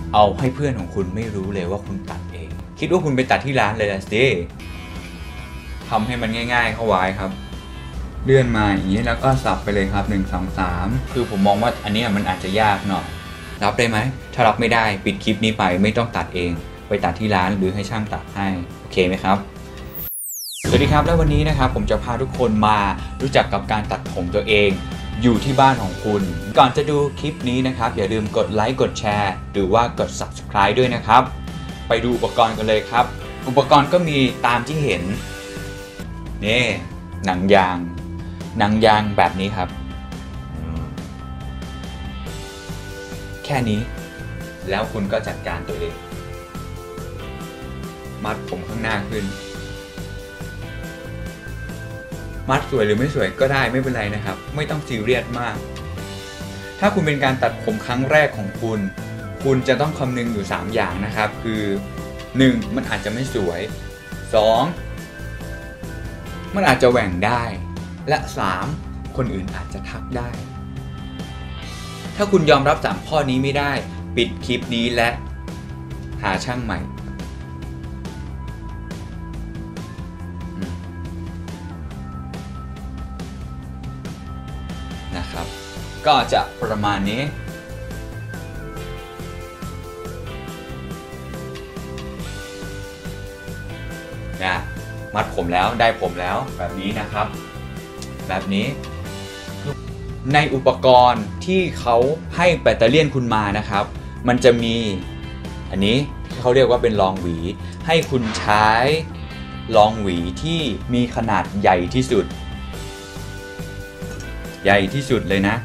เอาให้เพื่อนของคุณไม่รู้เลยว่าคุณตัดเองคิดว่าคุณไปตัดที่ร้านเลยนะสิทำให้มันง่ายๆเข้าไว้ครับเลื่อนมาอย่างนี้แล้วก็สับไปเลยครับ1 2 3คือผมมองว่าอันนี้มันอาจจะยากหน่อยรับได้ไหมถ้ารับไม่ได้ปิดคลิปนี้ไปไม่ต้องตัดเองไปตัดที่ร้านหรือให้ช่างตัดให้โอเคไหมครับสวัสดีครับแล้ววันนี้นะครับผมจะพาทุกคนมารู้จักกับการตัดผมตัวเองอยู่ที่บ้านของคุณก่อนจะดูคลิปนี้นะครับอย่าลืมกดไลค์กดแชร์หรือว่ากด Subscribe ด้วยนะครับไปดูอุปกรณ์กันเลยครับอุปกรณ์ก็มีตามที่เห็นนี่หนังยางแบบนี้ครับแค่นี้แล้วคุณก็จัดการตัวเองมัดผมข้างหน้าขึ้นมัดสวยหรือไม่สวยก็ได้ไม่เป็นไรนะครับไม่ต้องซีเรียสมากถ้าคุณเป็นการตัดผมครั้งแรกของคุณจะต้องคำนึงอยู่3อย่างนะครับคือ 1. มันอาจจะไม่สวย 2. มันอาจจะแหว่งได้และ 3. คนอื่นอาจจะทักได้ถ้าคุณยอมรับ3ข้อนี้ไม่ได้ปิดคลิปนี้และหาช่างใหม่นะครับก็จะประมาณนี้นะมัดผมแล้วได้ผมแล้วแบบนี้นะครับแบบนี้ในอุปกรณ์ที่เขาให้แบตเตอรี่คุณมานะครับมันจะมีอันนี้ที่เขาเรียกว่าเป็นรองหวีให้คุณใช้รองหวีที่มีขนาดใหญ่ที่สุดเลยนะ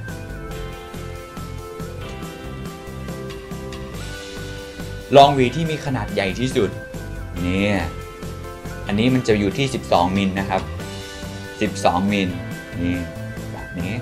รองหวีที่มีขนาดใหญ่ที่สุดเนี่ยอันนี้มันจะอยู่ที่12มิลนะครับ12มิลนี่แบบนี้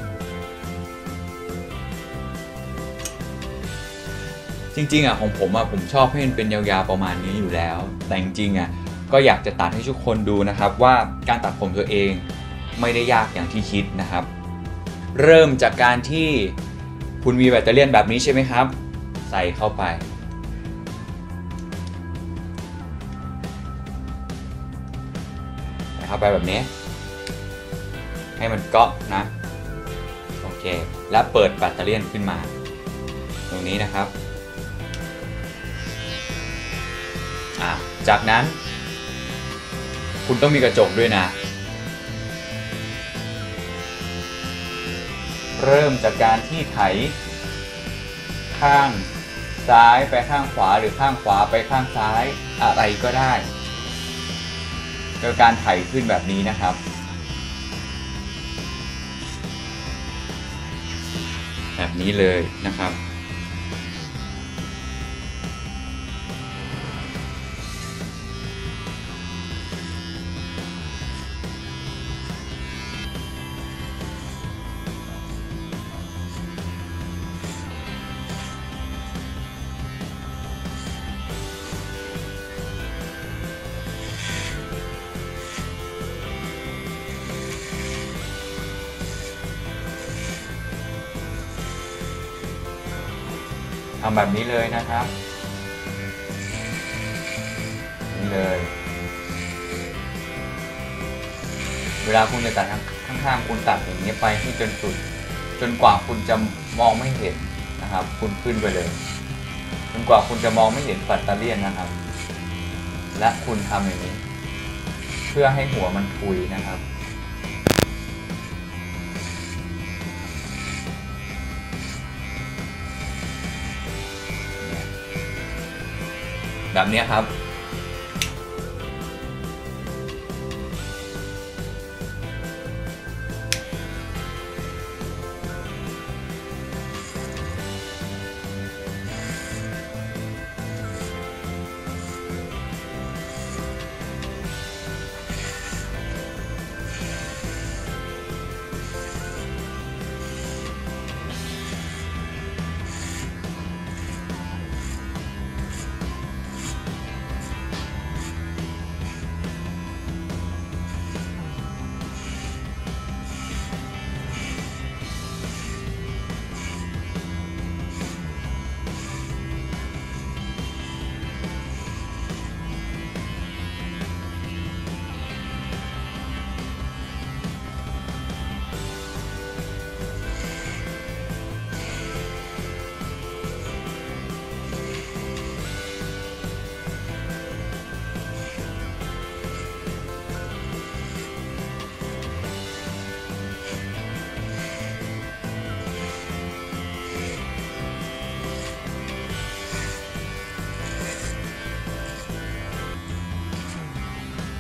จริงๆของผมชอบให้มันเป็นยาวๆประมาณนี้อยู่แล้วแต่จริงๆก็อยากจะตัดให้ทุกคนดูนะครับว่าการตัดผมตัวเองไม่ได้ยากอย่างที่คิดนะครับเริ่มจากการที่คุณมีแบตเตอรี่แบบนี้ใช่ไหมครับใส่เข้าไปแบบนี้ให้มันเกาะนะโอเคแล้วเปิดแบตเตอรี่ขึ้นมาตรงนี้นะครับจากนั้นคุณต้องมีกระจกด้วยนะเริ่มจากการที่ไถข้างซ้ายไปข้างขวาหรือข้างขวาไปข้างซ้ายอะไรก็ได้โดยการไถขึ้นแบบนี้นะครับแบบนี้เลยนะครับทำแบบนี้เลยนะครับนี่เลยเวลาคุณจะตัดข้างๆคุณตัดอย่างนี้ไปให้จนสุดจนกว่าคุณจะมองไม่เห็นนะครับคุณขึ้นไปเลยจนกว่าคุณจะมองไม่เห็นแบตเตอรี่นะครับและคุณทำอย่างนี้เพื่อให้หัวมันพุยนะครับแบบนี้ครับ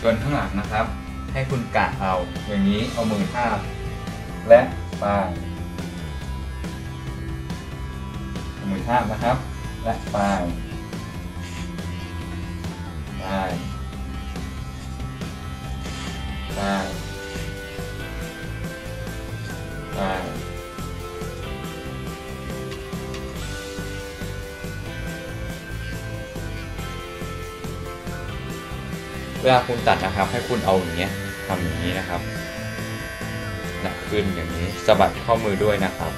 ส่วนข้างหลังนะครับให้คุณกะเอาอย่างนี้เอามือทาบและปลายมือทาบนะครับและปลายปลายปลายปลายเวลาคุณตัดนะครับให้คุณเอาอย่างเงี้ยทำอย่างนี้นะครับและขึ้นอย่างนี้สะบัดข้อมือด้วยนะครับ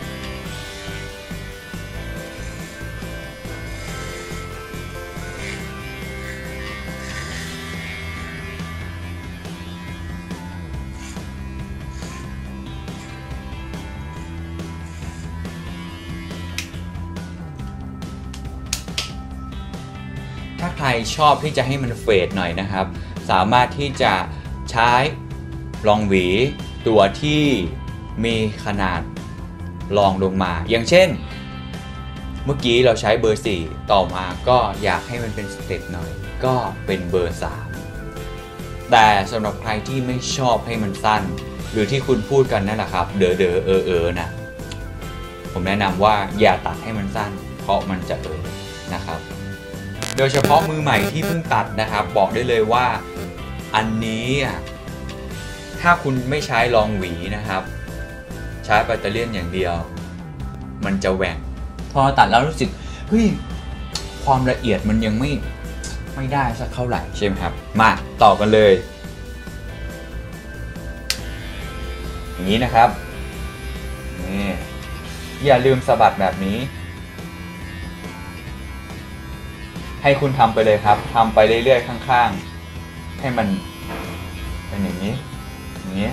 ถ้าใครชอบที่จะให้มันเฟดหน่อยนะครับสามารถที่จะใช้รองหวีตัวที่มีขนาดรองลงมาอย่างเช่นเมื่อกี้เราใช้เบอร์4ต่อมาก็อยากให้มันเป็นสเต็ปหน่อยก็เป็นเบอร์3แต่สำหรับใครที่ไม่ชอบให้มันสั้นหรือที่คุณพูดกันนั่นแหละครับเดอนะผมแนะนำว่าอย่าตัดให้มันสั้นเพราะมันจะนะครับโดยเฉพาะมือใหม่ที่เพิ่งตัดนะครับบอกได้เลยว่าอันนี้ถ้าคุณไม่ใช้รองหวีนะครับใช้ปัตเตอร์เลียนอย่างเดียวมันจะแหว่งพอตัดแล้วรู้สึกเฮ้ยความละเอียดมันยังไม่ได้สักเท่าไหร่ใช่ไหมครับมาต่อกันเลยอย่างนี้นะครับนี่อย่าลืมสะบัดแบบนี้ให้คุณทำไปเลยครับทำไปเรื่อยๆข้างๆให้มันเป็นอย่างนี้อย่างนี้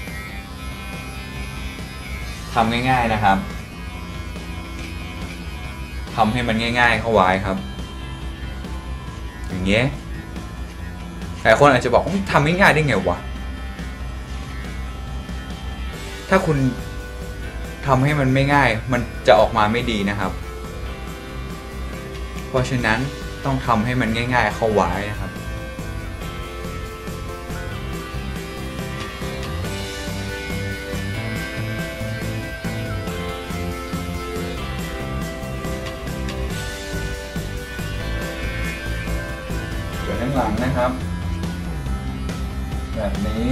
ทำง่ายๆนะครับทำให้มันง่ายๆเข้าไว้ครับอย่างเงี้ยแต่คนอาจจะบอกทำง่ายๆได้ไงวะถ้าคุณทำให้มันไม่ง่ายมันจะออกมาไม่ดีนะครับเพราะฉะนั้นต้องทำให้มันง่ายๆเข้าไว้นะครับส่วนข้างหลังนะครับแบบนี้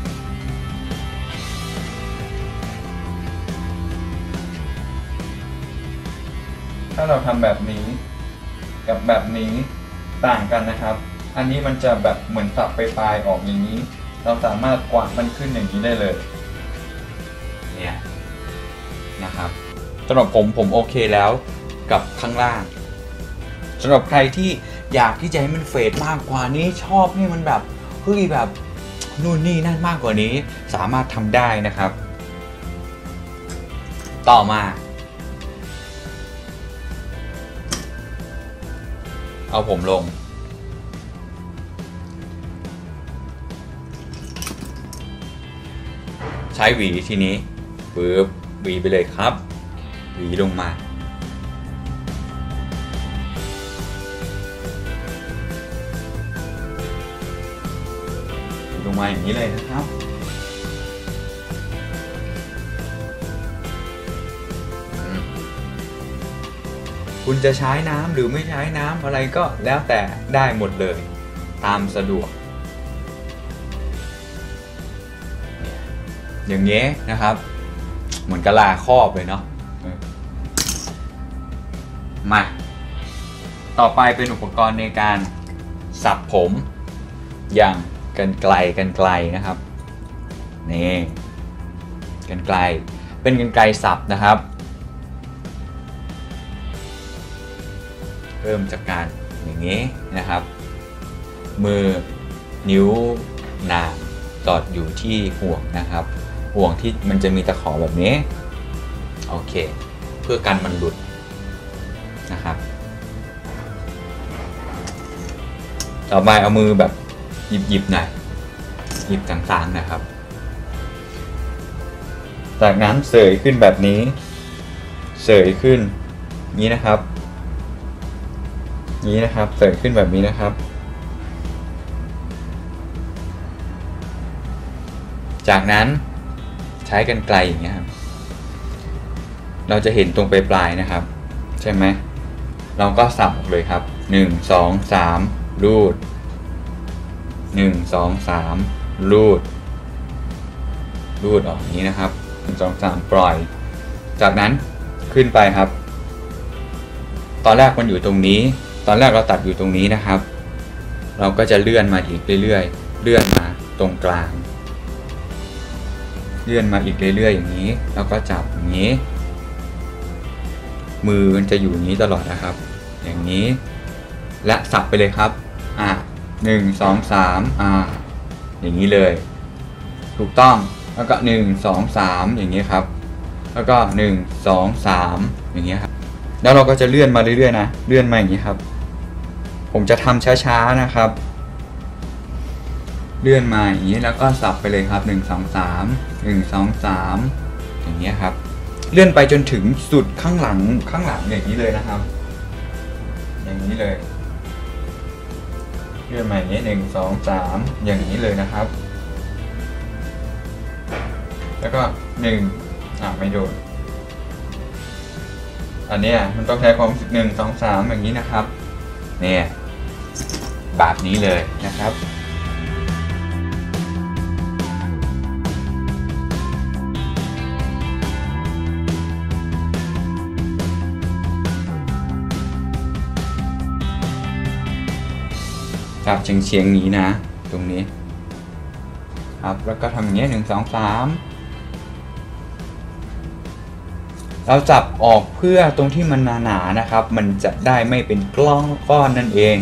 ถ้าเราทำแบบนี้กับแบบนี้ต่างกันนะครับอันนี้มันจะแบบเหมือนสับไปปลายออกอย่างนี้เราสามารถกวาดมันขึ้นอย่างนี้ได้เลยเนี่ยนะครับสำหรับผมโอเคแล้วกับข้างล่างสำหรับใครที่อยากที่จะให้มันเฟดมากกว่านี้ชอบให้มันแบบเฮ้ยแบบนู่นนี่นั่นมากกว่านี้สามารถทำได้นะครับต่อมาเอาผมลงใช้หวีทีนี้ปึ๊บหวีไปเลยครับหวีลงมาลงมาอย่างนี้เลยนะครับคุณจะใช้น้ำหรือไม่ใช้น้ำอะไรก็แล้วแต่ได้หมดเลยตามสะดวกอย่างเงี้ยนะครับเหมือนกะลาครอบเลยเนาะมาต่อไปเป็นอุปกรณ์ในการสับผมอย่างกรรไกรนะครับนี่กรรไกรเป็นกรรไกรสับนะครับเริ่มจากการอย่างนี้นะครับมือนิ้วนางสอดอยู่ที่ห่วงนะครับห่วงที่มันจะมีตะขอแบบนี้โอเคเพื่อกันมันหลุดนะครับต่อไปเอามือแบบหยิบหน่อยหยิบต่างๆนะครับจากนั้นเสยขึ้นแบบนี้เสยขึ้นนี้นะครับนี้นะครับเสยขึ้นแบบนี้นะครับจากนั้นใช้กรรไกรอย่างเงี้ยครับเราจะเห็นตรงปลายๆนะครับใช่ไหมเราก็สับออกเลยครับ1 2 3รูด1 2 3รูดออกอย่างนี้นะครับ1 2 3ปล่อยจากนั้นขึ้นไปครับตอนแรกมันอยู่ตรงนี้ตอนแรกเราตัดอยู่ตรงนี้นะครับเราก็จะเลื่อนมาอีกเรื่อยๆเลื่อนมาตรงกลางเลื่อนมาอีกเรื่อยๆอย่างนี้แล้วก็จับอย่างนี้มือมันจะอยู่อย่างนี้ตลอดนะครับอย่างนี้และสับไปเลยครับ1 2 3อย่างนี้เลยถูกต้องแล้วก็1 2 3อย่างนี้ครับแล้วก็1 2 3อย่างนี้ครับแล้วเราก็จะเลื่อนมาเรื่อยๆนะเลื่อนมาอย่างนี้ครับผมจะทำช้าๆนะครับเลื่อนมาอย่างนี้แล้วก็สับไปเลยครับ1 2 3 1 2 3อย่างนี้ครับเลื่อนไปจนถึงสุดข้างหลังอย่างนี้เลยนะครับอย่างนี้เลยเลื่อนมาอย่างนี้1 2 3อย่างนี้เลยนะครับแล้วก็1ไม่โดนอันนี้มันต้องใช้ความรู้สึก1 2 3อย่างนี้นะครับเนี่ยแบบนี้เลยนะครับจับเฉียงๆนี้นะตรงนี้ครับแล้วก็ทำอย่างนี้1 2 3เราจับออกเพื่อตรงที่มันหนาๆนะครับมันจะได้ไม่เป็นก้อนนั่นเอง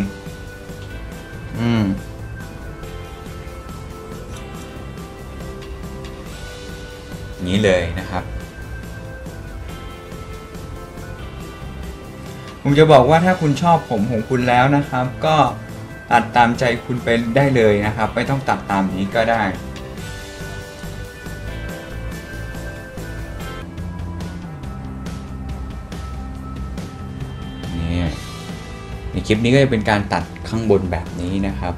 นี้เลยนะครับผมจะบอกว่าถ้าคุณชอบผมของคุณแล้วนะครับก็ตัดตามใจคุณไปได้เลยนะครับไม่ต้องตัดตามนี้ก็ได้ในคลิปนี้ก็จะเป็นการตัดข้างบนแบบนี้นะครับ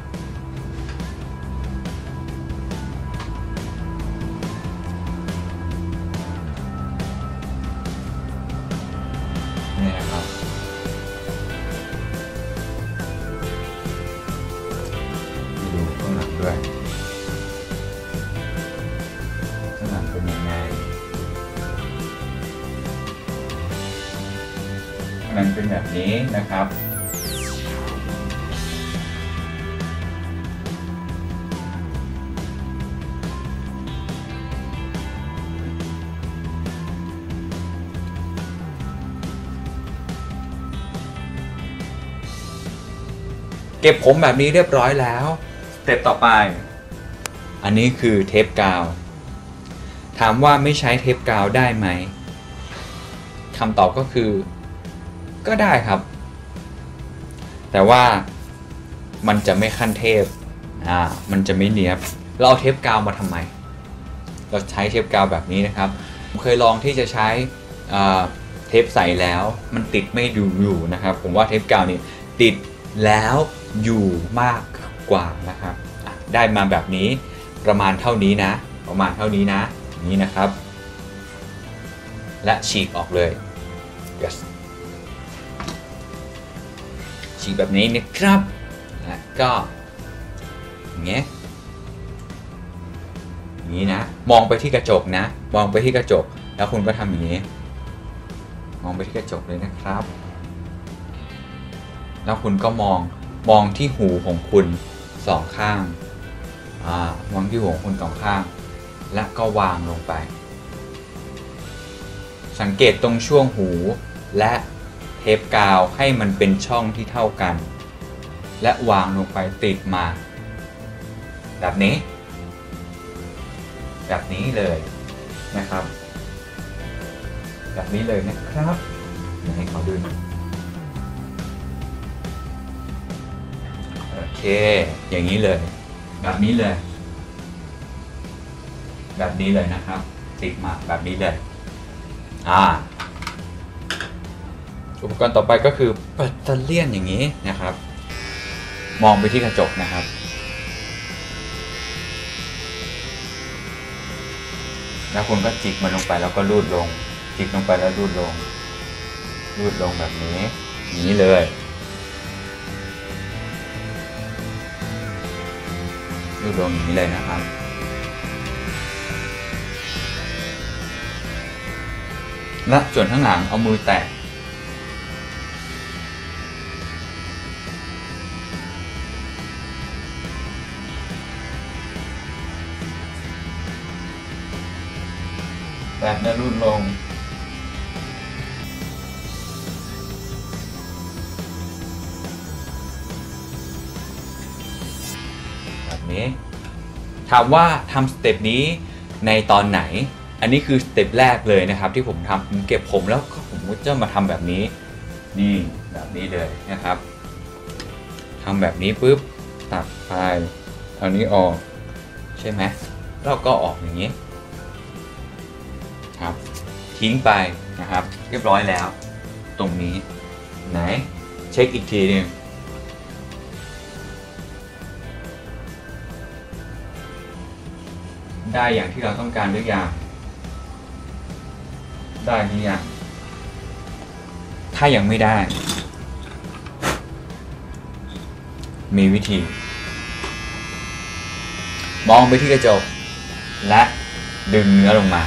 นี่นะครับดูข้างหลังด้วยข้างหลังเป็นยังไงมันเป็นแบบนี้นะครับเก็บผมแบบนี้เรียบร้อยแล้วสเต็ปต่อไปอันนี้คือเทปกาวถามว่าไม่ใช้เทปกาวได้ไหมคำตอบก็คือก็ได้ครับแต่ว่ามันจะไม่ขั้นเทพมันจะไม่เนียบเราเอาเทปกาวมาทำไมเราใช้เทปกาวแบบนี้นะครับผมเคยลองที่จะใช้เทปใสแล้วมันติดไม่อยู่นะครับผมว่าเทปกาวนี่ติดแล้วอยู่มากกว่านะครับได้มาแบบนี้ประมาณเท่านี้นะนี้นะครับและฉีกออกเลย yes. ฉีกแบบนี้นะครับแล้วก็อย่างเงี้ยนะมองไปที่กระจกนะมองไปที่กระจกแล้วคุณก็ทำอย่างนี้มองไปที่กระจกเลยนะครับแล้วคุณก็มองที่หูของคุณ2ข้างมองที่หูของคุณ2ข้างและก็วางลงไปสังเกตตรงช่วงหูและเทปกาวให้มันเป็นช่องที่เท่ากันและวางลงไปติดมาแบบนี้เลยนะครับแบบนี้เลยนะครับให้เขาดูโอเคอย่างนี้เลยแบบนี้เลยนะครับติดมาแบบนี้เลยอุปกรณ์ต่อไปก็คือแบตเตอรี่อย่างนี้นะครับมองไปที่กระจกนะครับแล้วคุณก็จิกมันลงไปแล้วก็รูดลงจิกลงไปแล้วรูดลงแบบนี้อย่างนี้เลยรูดลงอย่างนี้เลยนะครับและส่วนข้างหลังเอามือแตะแล้วรูดลงแบบนี้ถามว่าทำสเต็ปนี้ในตอนไหนอันนี้คือสเต็ปแรกเลยนะครับที่ผมทำผมเก็บผมแล้วผมก็จะมาทำแบบนี้นี่แบบนี้เลยนะครับทำแบบนี้ปุ๊บตัดไปเอานี้ออกใช่ไหมแล้วก็ออกอย่างนี้ครับทิ้งไปนะครับเรียบร้อยแล้วตรงนี้ไหนเช็คอีกทีนึงได้อย่างที่เราต้องการหรือยังได้หรือยังถ้ายังไม่ได้มีวิธีมองไปที่กระจกและดึงเนื้อลงมา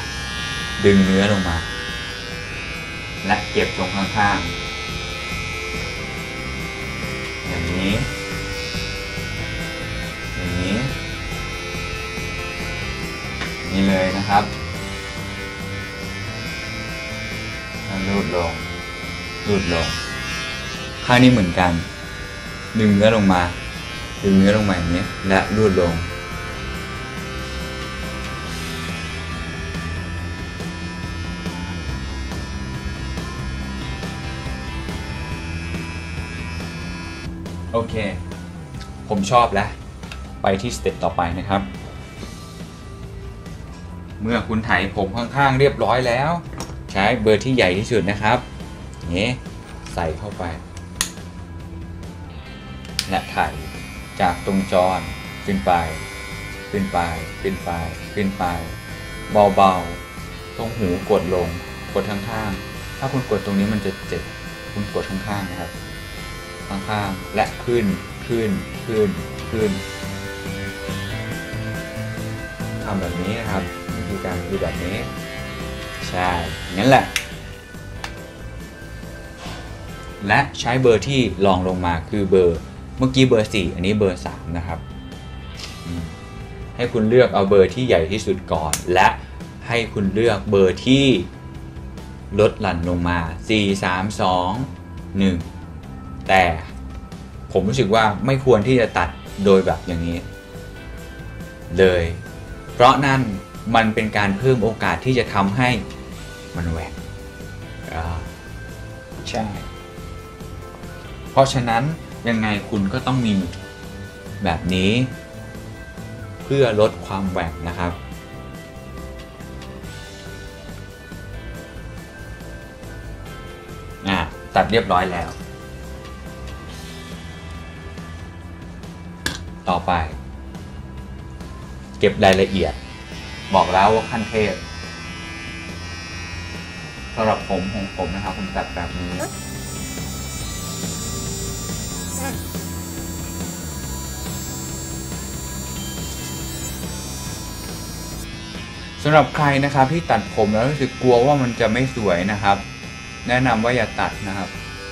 และเก็บตรงข้างๆอย่างนี้นี่เลยนะครับรูดลงข้างนี้เหมือนกันดึงเนื้อลงมาอย่างนี้และรูดลงโอเคผมชอบแล้วไปที่สเต็ปต่อไปนะครับเมื่อคุณไถผมข้างๆเรียบร้อยแล้วใช้เบอร์ที่ใหญ่ที่สุดนะครับนี่ใส่เข้าไปและไถจากตรงจรขึ้นไปเบาๆตรงหูกดลงกดข้างๆถ้าคุณกดตรงนี้มันจะเจ็บคุณกดข้างๆนะครับข้างๆและขึ้นทำแบบนี้นะครับวิธีการคือแบบนี้ใช่งั้นแหละและใช้เบอร์ที่รองลงมาคือเบอร์เมื่อกี้เบอร์4อันนี้เบอร์3นะครับให้คุณเลือกเอาเบอร์ที่ใหญ่ที่สุดก่อนและให้คุณเลือกเบอร์ที่ลดหลั่นลงมา4 3 2 1แต่ผมรู้สึกว่าไม่ควรที่จะตัดโดยแบบอย่างนี้เลยเพราะนั่นมันเป็นการเพิ่มโอกาสที่จะทำให้มันแหวกใช่เพราะฉะนั้นยังไงคุณก็ต้องมีแบบนี้เพื่อลดความแหวกนะครับตัดเรียบร้อยแล้วต่อไปเก็บรายละเอียดบอกแล้วว่าขั้นเทพสำหรับผมของผมนะครับผมตัดแบบนี้สำหรับใครนะครับที่ตัดผมแล้วรู้สึกกลัวว่ามันจะไม่สวยนะครับแนะนำว่าอย่าตัดนะครับ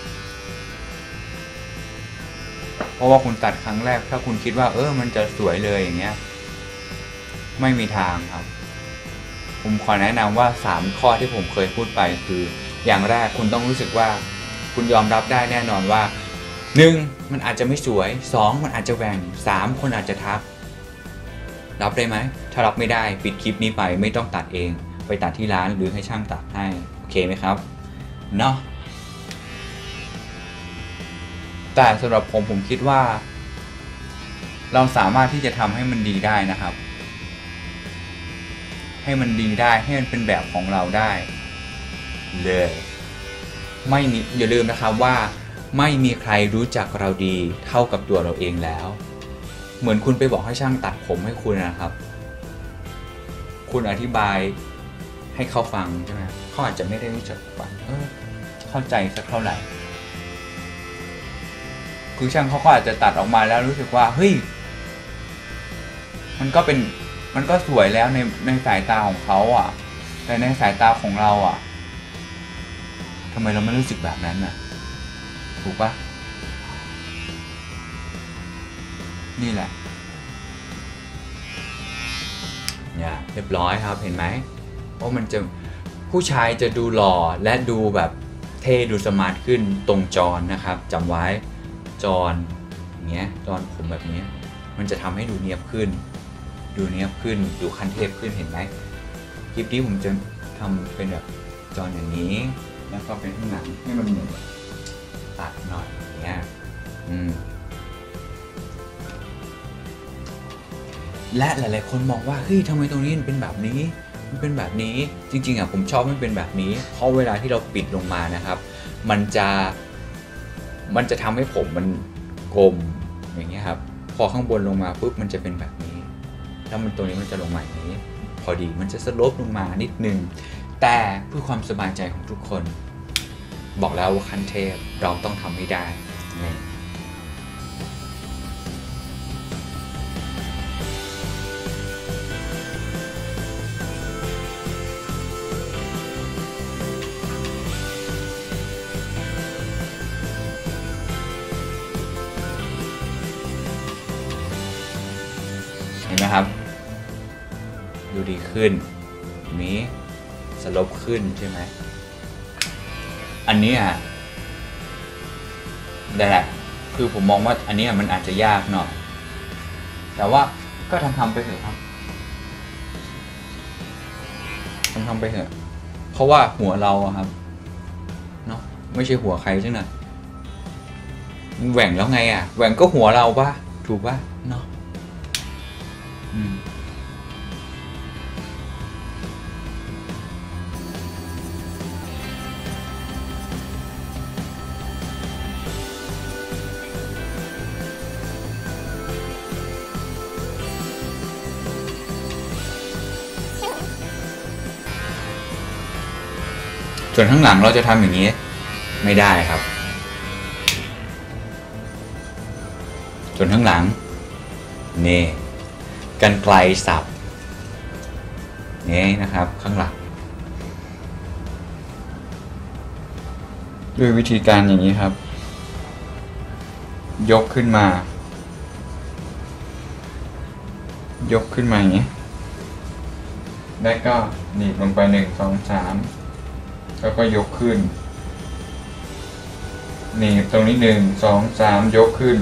เพราะว่าคุณตัดครั้งแรกถ้าคุณคิดว่ามันจะสวยเลยอย่างเงี้ยไม่มีทางครับผมขอแนะนำว่า3ข้อที่ผมเคยพูดไปคืออย่างแรกคุณต้องรู้สึกว่าคุณยอมรับได้แน่นอนว่า1มันอาจจะไม่สวย2มันอาจจะแหว่ง3คนอาจจะทักรับได้ไหมถ้ารับไม่ได้ปิดคลิปนี้ไปไม่ต้องตัดเองไปตัดที่ร้านหรือให้ช่างตัดให้โอเคไหมครับเนาะแต่สำหรับผมคิดว่าเราสามารถที่จะทำให้มันดีได้นะครับให้มันดีได้ให้มันเป็นแบบของเราได้เลยไม่มีอย่าลืมนะครับว่าไม่มีใครรู้จักเราดีเท่ากับตัวเราเองแล้วเหมือนคุณไปบอกให้ช่างตัดผมให้คุณนะครับคุณอธิบายให้เขาฟังใช่ไหมเขาอาจจะไม่ได้รู้จักฟังเข้าใจสักเท่าไหร่คือช่างเขาก็อาจจะตัดออกมาแล้วรู้สึกว่าเฮ้ยมันก็สวยแล้วในสายตาของเขาอ่ะแต่ในสายตาของเราอ่ะทำไมเราไม่รู้สึกแบบนั้นน่ะถูกปะนี่แหละเนี่ยเรียบร้อยครับเห็นไหมว่ามันจะผู้ชายจะดูหล่อและดูแบบเท่ดูสมาร์ทขึ้นตรงจรนะครับจำไว้จรอย่างเงี้ยจรผมแบบนี้มันจะทำให้ดูเนียบขึ้นดูคันเทพขึ้นเห็นไหมคลิปนี้ผมจะทำเป็นแบบจรอย่างนี้แล้วก็เป็นข้างหลังให้มันเหมือนตัดหน่อยอย่างเงี้ยและหลายๆคนมองว่าเฮ้ยทำไมตรงนี้มันเป็นแบบนี้จริงๆอ่ะผมชอบมันเป็นแบบนี้เพราะเวลาที่เราปิดลงมานะครับมันจะทำให้ผมมันกลมอย่างเงี้ยครับพอข้างบนลงมาปุ๊บมันจะเป็นแบบนี้แล้วมันตรงนี้มันจะลงมาอย่างนี้พอดีมันจะสโลปลงมานิดนึงแต่เพื่อความสบายใจของทุกคนบอกแล้วว่าขั้นเทพเราต้องทำให้ได้เห็นไหมครับดูดีขึ้นนี้สโลปขึ้นใช่ไหมอันนี้นั่นแหละคือผมมองว่าอันนี้มันอาจจะยากหน่อยแต่ว่าก็ทำไปเถอะครับทำไปเถอะเพราะว่าหัวเราครับเนาะไม่ใช่หัวใครใช่ไหมแหว่งแล้วไงแหว่งก็หัวเราป่ะถูกป่ะเนาะส่วนข้างหลังเราจะทำอย่างนี้ไม่ได้ครับส่วนข้างหลังนี่กรรไกรสับนี่นะครับข้างหลังด้วยวิธีการอย่างนี้ครับยกขึ้นมาอย่างนี้แล้วก็หนีบลงไป1 2 3แล้วก็ยกขึ้นนี่ตรงนี้1 2 3ยกขึ้น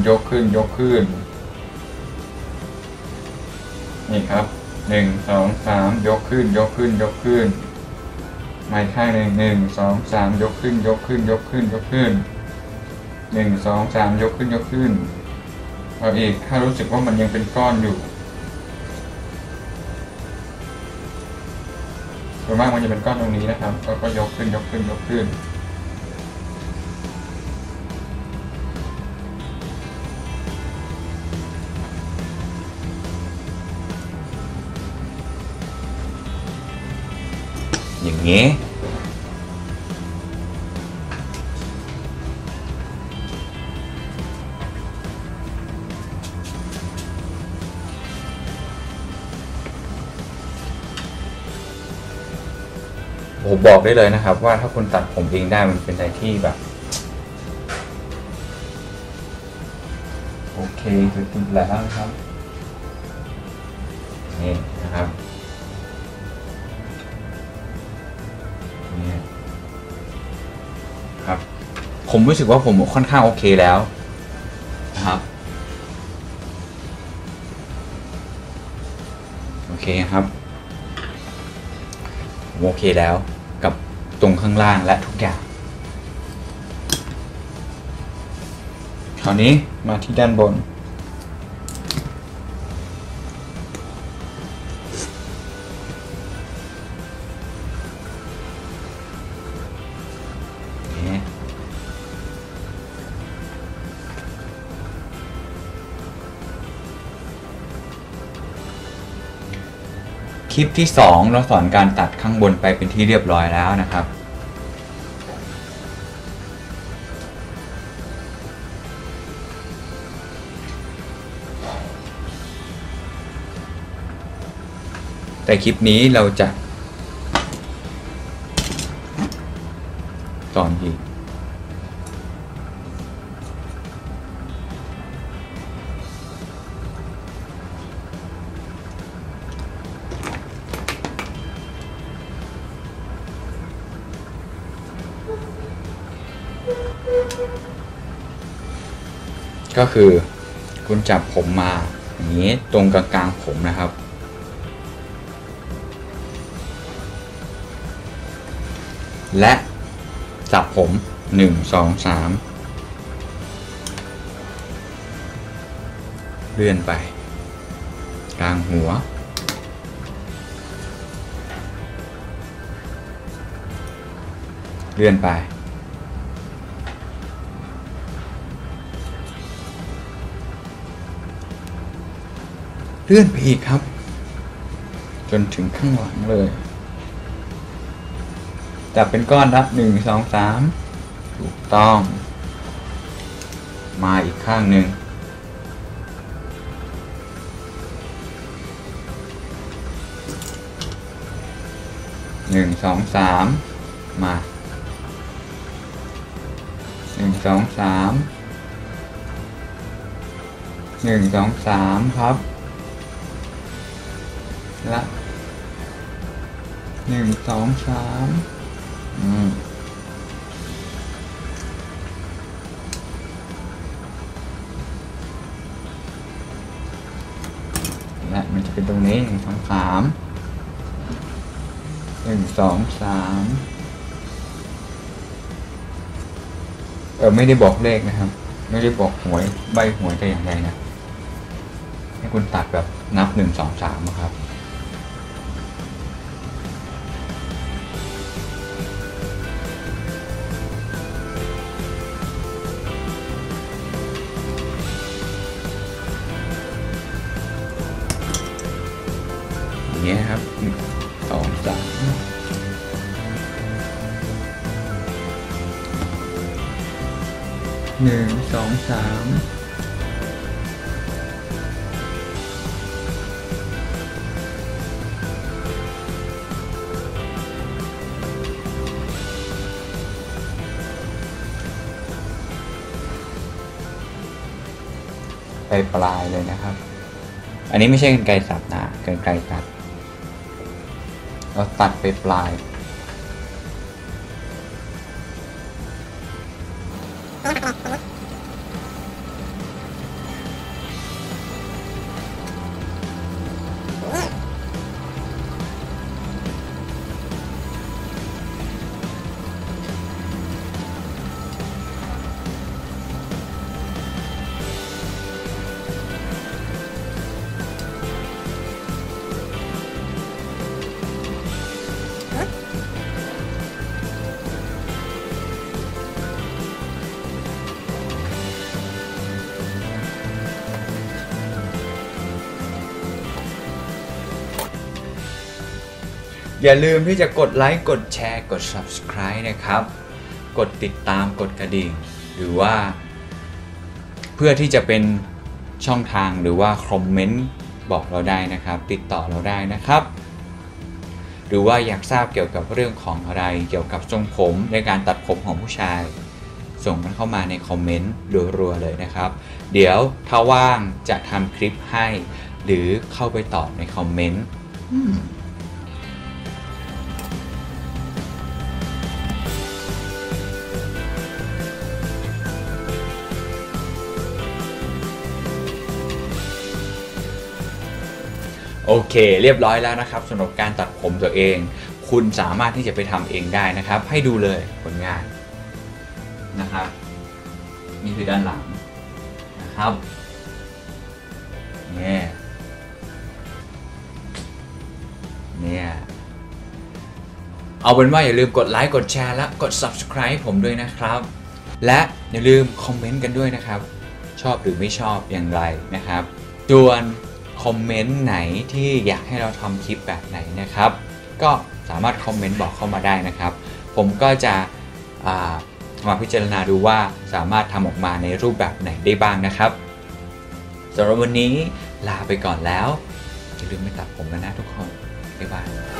นี่ครับ1 2 3ยกขึ้นไม่ข้าง1 2 3ยกขึ้น1 2 3ยกขึ้นเอาอีกถ้ารู้สึกว่ามันยังเป็นก้อนอยู่ส่วนมากมันจะเป็นก้อนตรงนี้นะครับก็ยกขึ้นอย่างนี้ผมบอกได้เลยนะครับว่าถ้าคุณตัดผมเองได้มันเป็นอะไรที่แบบโอเคสุดๆแล้วนะครับนี่นะครับนี่ครับผมรู้สึกว่าผมค่อนข้างโอเคแล้วนะครับโอเคครับผมโอเคแล้วกับตรงข้างล่างและทุกอย่างคราวนี้มาที่ด้านบนคลิปที่2เราสอนการตัดข้างบนไปเป็นที่เรียบร้อยแล้วนะครับแต่คลิปนี้เราจะสอนอีกก็คือคุณจับผมมาอย่างนี้ตรงกลางๆผมนะครับและจับผม1 2 3เลื่อนไปกลางหัวเลื่อนไปเลื่อนไปอีกครับจนถึงข้างหลังเลยจับเป็นก้อนละ1 2 3ถูกต้องมาอีกข้างหนึ่ง1 2 3มา1 2 3 1 2 3ครับและ1 2 3และมันจะเป็นตรงนี้1 2 3 1 2 3ไม่ได้บอกเลขนะครับไม่ได้บอกหวยใบหวยแต่อย่างใดนะให้คุณตัดแบบนับ1 2 3นะครับอย่างเงี้ยครับ1 2 3 1 2 3ไปปลายเลยนะครับอันนี้ไม่ใช่กรรไกรสับนะกรรไกรตัดเราตัดไปปลายอย่าลืมที่จะกดไลค์กดแชร์กด Subscribe นะครับกดติดตามกดกระดิ่งหรือว่าเพื่อที่จะเป็นช่องทางหรือว่าคอมเมนต์บอกเราได้นะครับติดต่อเราได้นะครับหรือว่าอยากทราบเกี่ยวกับเรื่องของอะไรเกี่ยวกับทรงผมในการตัดผมของผู้ชายส่งกันเข้ามาในคอมเมนต์รัวๆเลยนะครับเดี๋ยวถ้าว่างจะทำคลิปให้หรือเข้าไปตอบในคอมเมนต์โอเคเรียบร้อยแล้วนะครับสำหรับการตัดผมตัวเองคุณสามารถที่จะไปทำเองได้นะครับให้ดูเลยผลงานนะครับนี่คือด้านหลังนะครับเนี่ยเอาเป็นว่าอย่าลืมกดไลค์กดแชร์และกด Subscribe ผมด้วยนะครับและอย่าลืมคอมเมนต์กันด้วยนะครับชอบหรือไม่ชอบอย่างไรนะครับส่วนคอมเมนต์ไหนที่อยากให้เราทำคลิปแบบไหนนะครับก็สามารถคอมเมนต์บอกเข้ามาได้นะครับผมก็จะมาพิจารณาดูว่าสามารถทำออกมาในรูปแบบไหนได้บ้างนะครับสำหรับวันนี้ลาไปก่อนแล้วอย่าลืมไปตัดผมกันนะทุกคนบ๊ายบาย